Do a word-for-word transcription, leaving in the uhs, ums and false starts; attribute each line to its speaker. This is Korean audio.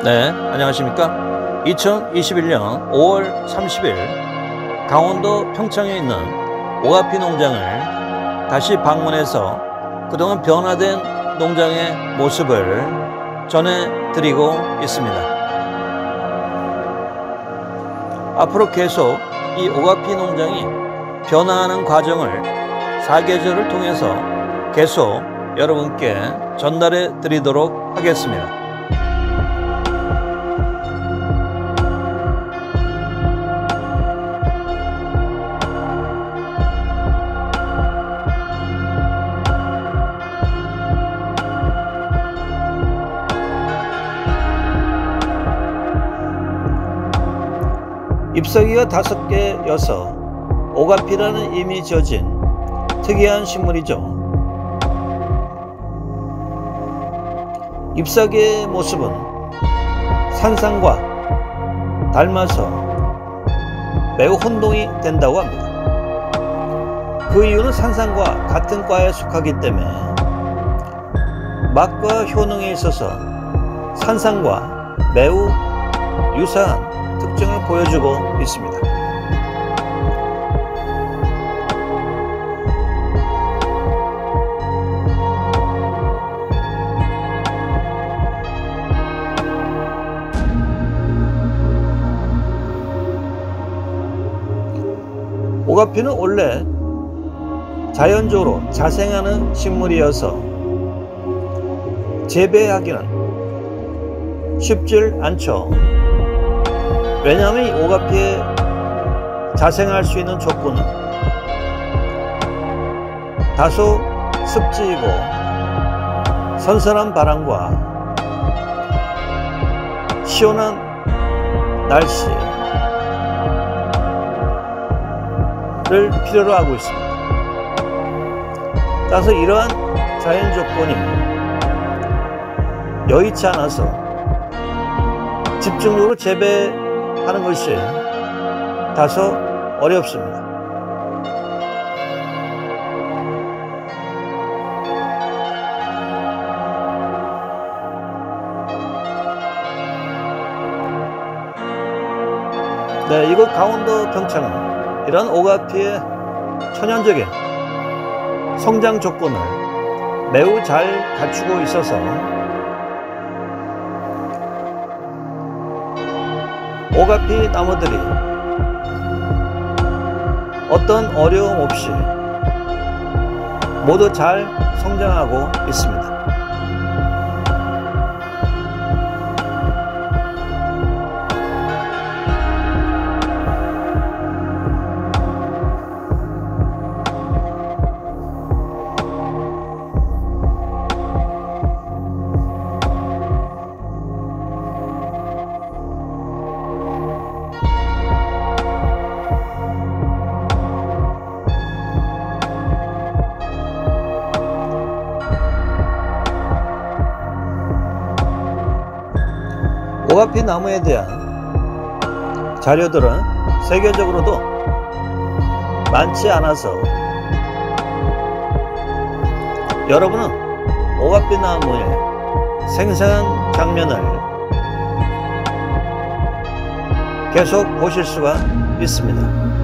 Speaker 1: 네, 안녕하십니까. 이천이십일 년 오월 삼십일 강원도 평창에 있는 오가피 농장을 다시 방문해서 그동안 변화된 농장의 모습을 전해드리고 있습니다. 앞으로 계속 이 오가피 농장이 변화하는 과정을 사계절을 통해서 계속 여러분께 전달해 드리도록 하겠습니다. 잎사귀가 다섯 개여서 오가피라는 이름이 지어진 특이한 식물이죠. 잎사귀의 모습은 산삼과 닮아서 매우 혼동이 된다고 합니다. 그 이유는 산삼과 같은 과에 속하기 때문에 맛과 효능에 있어서 산삼과 매우 유사한 특징을 보여주고 있습니다. 오가피는 원래 자연적으로 자생하는 식물이어서 재배하기는 쉽질 않죠. 왜냐하면 이 오가피에 자생할 수 있는 조건은 다소 습지이고 선선한 바람과 시원한 날씨를 필요로 하고 있습니다. 따라서 이러한 자연 조건이 여의치 않아서 집중적으로 재배하는 것이 다소 어렵습니다. 네, 이곳 강원도 평창은 이런 오가피의 천연적인 성장 조건을 매우 잘 갖추고 있어서 오가피 나무들이 어떤 어려움 없이 모두 잘 성장하고 있습니다. 오가피 나무에 대한 자료들은 세계적으로도 많지 않아서 여러분은 오가피 나무의 생생한 장면을 계속 보실 수가 있습니다.